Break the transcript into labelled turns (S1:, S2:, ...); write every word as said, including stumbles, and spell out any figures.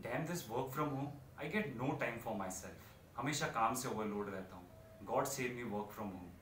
S1: Dam this work from home, I get no time for myself. हमेशा काम से overload रहता हूँ। God save me work from home.